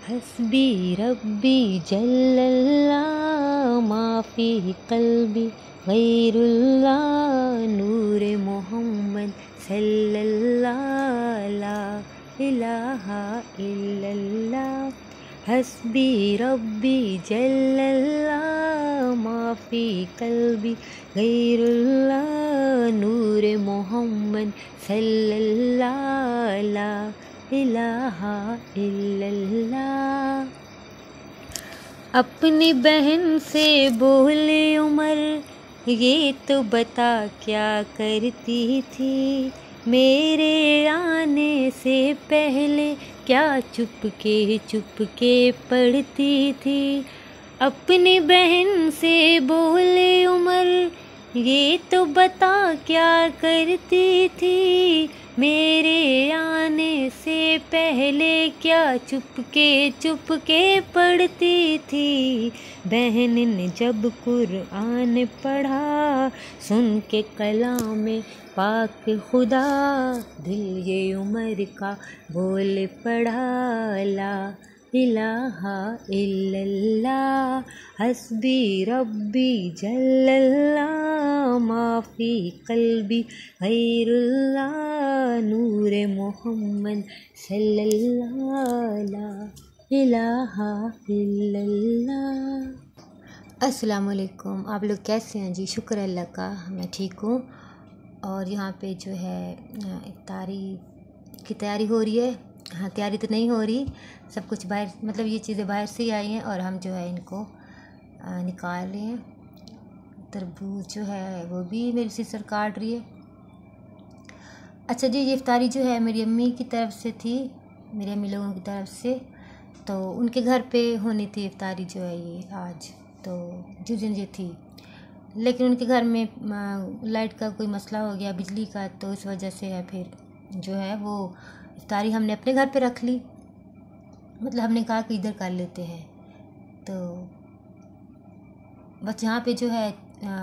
हस्बी रब्बी जल्लल्लाह माफ़ी क़ल्बी गैरुल्लाह नूर मोहम्मद सल्लल्लाह ला इलाहा इल्लल्लाह। हस्बी रब्बी जल्लल्लाह माफ़ी क़ल्बी गैरुल्लाह नूर मोहम्मद सल्लल्लाह ला इलाहा इल्लल्लाह। अपनी बहन से बोले उमर, ये तो बता क्या करती थी, मेरे आने से पहले क्या चुपके पढ़ती थी। अपनी बहन से बोले उमर, ये तो बता क्या करती थी, मेरे आने से पहले क्या चुपके पढ़ती थी। बहन ने जब कुरान पढ़ा, सुन के कलाम पाक खुदा, दिल ये उमर का बोल पढ़ा ला इलाहा इल्लल्लाह। हस्बी रब्बी जल्लल्लाह माफ़ी क़ल्बी गैरुल्लाह नूर मोहम्मद सल्लल्लाह ला इलाहा इल्लल्लाह। अस्सलाम वालेकुम। आप लोग कैसे हैं जी? शुक्र अल्लाह का, मैं ठीक हूँ। और यहाँ पे जो है इफ्तारी की तैयारी हो रही है। हाँ, तैयारी तो नहीं हो रही, सब कुछ बाहर, मतलब ये चीज़ें बाहर से ही आई हैं और हम जो है इनको निकाल रहे हैं। तरबूज जो है वो भी मेरी सिस्टर काट रही है। अच्छा जी, ये इफ्तारी जो है मेरी अम्मी की तरफ से थी, मेरी अम्मी लोगों की तरफ से, तो उनके घर पे होनी थी इफ्तारी जो है ये आज, तो जिस दिन ये थी, लेकिन उनके घर में लाइट का कोई मसला हो गया, बिजली का, तो इस वजह से है फिर जो है वो इफ्तारी हमने अपने घर पे रख ली। मतलब हमने कहा कि इधर कर लेते हैं। तो बस यहाँ पे जो है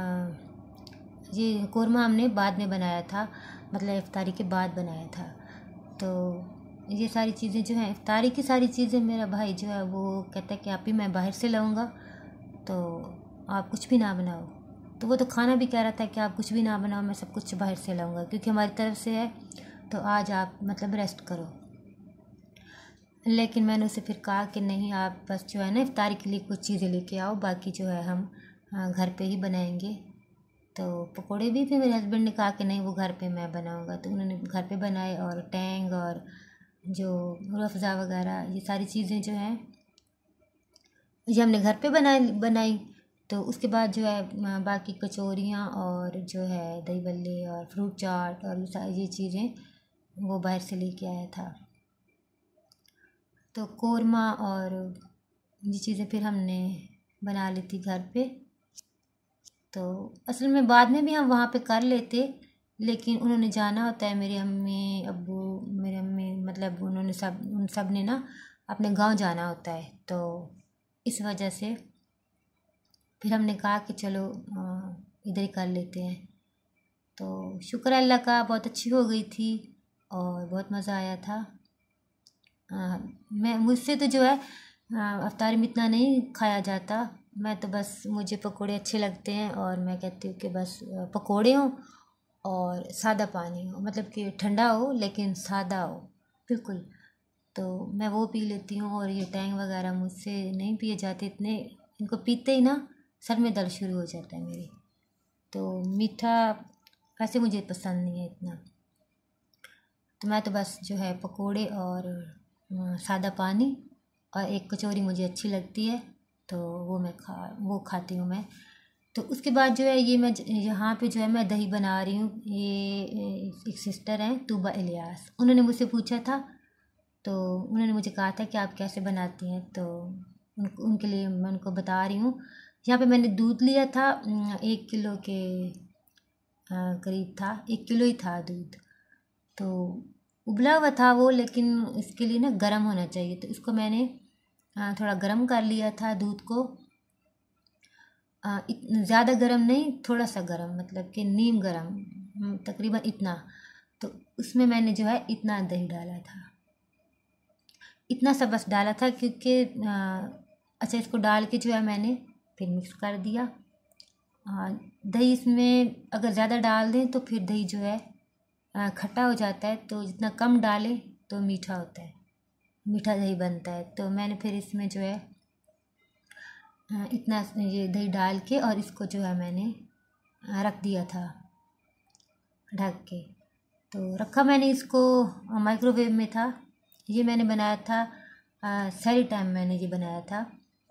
ये कोरमा हमने बाद में बनाया था, मतलब इफ्तारी के बाद बनाया था। तो ये सारी चीज़ें जो हैं, इफ्तारी की सारी चीज़ें मेरा भाई जो है वो कहता है कि आप ही मैं बाहर से लाऊंगा, तो आप कुछ भी ना बनाओ। तो वो तो खाना भी कह रहा था कि आप कुछ भी ना बनाओ, मैं सब कुछ बाहर से लाऊंगा क्योंकि हमारी तरफ से है, तो आज आप मतलब रेस्ट करो। लेकिन मैंने उसे फिर कहा कि नहीं, आप बस जो है ना इफ्तारी के लिए कुछ चीज़ें लेके आओ, बाकी जो है हम घर पे ही बनाएंगे। तो पकोड़े भी फिर मेरे हस्बैंड ने कहा कि नहीं, वो घर पे मैं बनाऊंगा, तो उन्होंने घर पे बनाए। और टैंग और जो रूह अफ़ज़ा वगैरह ये सारी चीज़ें जो हैं ये हमने घर पे बनाई। तो उसके बाद जो है बाकी कचौरियाँ और जो है दही बल्ले और फ्रूट चाट और ये चीज़ें वो बाहर से लेके आया था। तो कोरमा और ये चीज़ें फिर हमने बना ली थी घर पे। तो असल में बाद में भी हम वहाँ पे कर लेते, लेकिन उन्होंने जाना होता है, मेरे अम्मी अब्बू, मेरे अम्मी मतलब उन सब ने ना अपने गांव जाना होता है, तो इस वजह से फिर हमने कहा कि चलो इधर ही कर लेते हैं। तो शुक्र अल्लाह का, बहुत अच्छी हो गई थी और बहुत मज़ा आया था। मुझसे तो जो है इफ्तारी में इतना नहीं खाया जाता, मैं तो बस, मुझे पकोड़े अच्छे लगते हैं और मैं कहती हूँ कि बस पकोड़े हों और सादा पानी हो, मतलब कि ठंडा हो लेकिन सादा हो बिल्कुल, तो मैं वो पी लेती हूँ। और ये टैंग वगैरह मुझसे नहीं पिए जाते इतने, इनको पीते ही ना सर में दर्द शुरू हो जाता है मेरे। तो मीठा वैसे मुझे पसंद नहीं है इतना, तो मैं तो बस जो है पकोड़े और सादा पानी और एक कचौरी मुझे अच्छी लगती है, तो वो खाती हूँ मैं। तो उसके बाद जो है ये मैं यहाँ पे जो है मैं दही बना रही हूँ। ये एक सिस्टर हैं तूबा इलियास, उन्होंने मुझसे पूछा था, तो उन्होंने मुझे कहा था कि आप कैसे बनाती हैं, तो उनके लिए मैं उनको बता रही हूँ। यहाँ पे मैंने दूध लिया था 1 किलो के करीब था, 1 किलो ही था दूध। तो उबला हुआ था वो, लेकिन इसके लिए ना गर्म होना चाहिए, तो इसको मैंने थोड़ा गर्म कर लिया था दूध को। ज़्यादा गर्म नहीं, थोड़ा सा गर्म, मतलब कि नीम गर्म, तकरीबन इतना। तो उसमें मैंने जो है इतना दही डाला था। इतना सा बस डाला था क्योंकि अच्छा इसको डाल के जो है मैंने फिर मिक्स कर दिया। दही इसमें अगर ज़्यादा डाल दें तो फिर दही जो है खट्टा हो जाता है, तो जितना कम डालें तो मीठा होता है, मीठा दही बनता है। तो मैंने फिर इसमें जो है इतना ये दही डाल के और इसको जो है मैंने रख दिया था ढक के। तो रखा मैंने इसको माइक्रोवेव में था। ये मैंने बनाया था सारी टाइम मैंने ये बनाया था।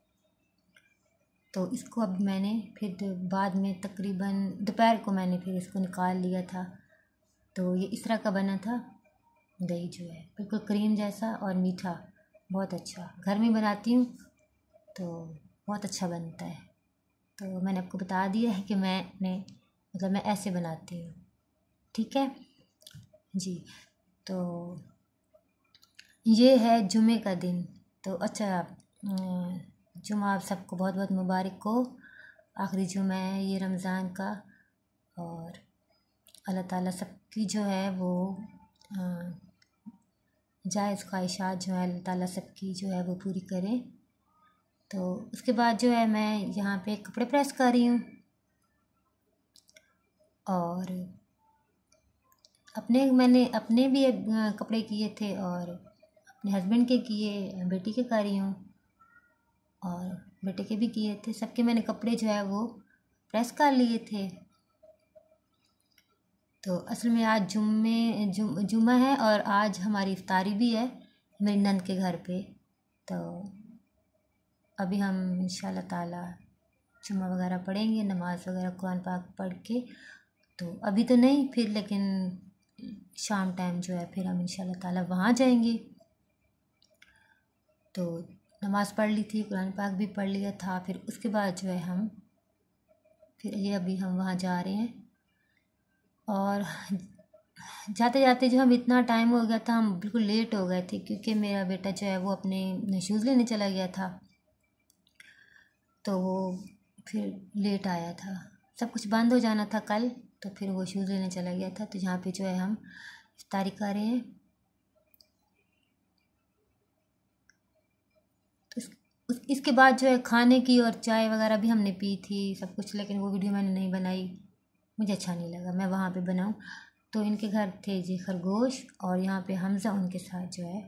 तो इसको अब मैंने फिर बाद में तकरीबन दोपहर को मैंने फिर इसको निकाल लिया था। तो ये इस तरह का बना था दही, जो है बिल्कुल क्रीम जैसा और मीठा, बहुत अच्छा। घर में बनाती हूँ तो बहुत अच्छा बनता है। तो मैंने आपको बता दिया है कि मैं ऐसे बनाती हूँ, ठीक है जी। तो ये है जुमे का दिन। तो अच्छा, जुमा आप सबको बहुत बहुत मुबारक हो। आखिरी जुमा है ये रमज़ान का, और अल्लाह ताला सबकी जो है वो जायज़ ख्वाहिशात जो है अल्लाह ताला सबकी जो है वो पूरी करे। तो उसके बाद जो है मैं यहाँ पे कपड़े प्रेस कर रही हूँ, और मैंने अपने भी कपड़े किए थे और अपने हस्बैंड के किए, बेटी के कर रही हूँ और बेटे के भी किए थे। सबके मैंने कपड़े जो है वो प्रेस कर लिए थे। तो असल में आज जुम्मा है और आज हमारी इफ्तारी भी है मेरी नंद के घर पे। तो अभी हम इंशाल्लाह ताला जुम्मा वगैरह पढ़ेंगे, नमाज़ वगैरह कुरान पाक पढ़ के। तो अभी तो नहीं, फिर लेकिन शाम टाइम जो है फिर हम इंशाल्लाह ताला वहाँ जाएंगे। तो नमाज़ पढ़ ली थी, कुरान पाक भी पढ़ लिया था। फिर उसके बाद जो है अभी हम वहाँ जा रहे हैं। और जाते जाते जो हम इतना टाइम हो गया था, हम बिल्कुल लेट हो गए थे क्योंकि मेरा बेटा जो है वो अपने शूज़ लेने चला गया था। तो वो फिर लेट आया था, सब कुछ बंद हो जाना था कल, तो फिर वो शूज़ लेने चला गया था। तो यहाँ पे जो है हम इफ्तारी कर रहे हैं। तो इसके बाद जो है खाने की और चाय वगैरह भी हमने पी थी सब कुछ, लेकिन वो वीडियो मैंने नहीं बनाई, मुझे अच्छा नहीं लगा मैं वहाँ पे बनाऊँ। तो इनके घर थे जी खरगोश, और यहाँ पे हमज़ा उनके साथ जो है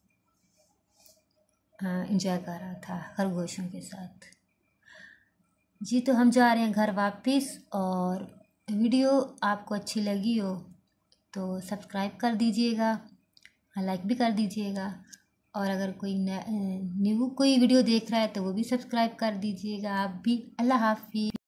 इंजॉय कर रहा था खरगोशों के साथ जी। तो हम जा रहे हैं घर वापस, और वीडियो आपको अच्छी लगी हो तो सब्सक्राइब कर दीजिएगा, लाइक भी कर दीजिएगा, और अगर कोई न्यू कोई वीडियो देख रहा है तो वो भी सब्सक्राइब कर दीजिएगा आप भी। अल्लाह हाफ़िज़।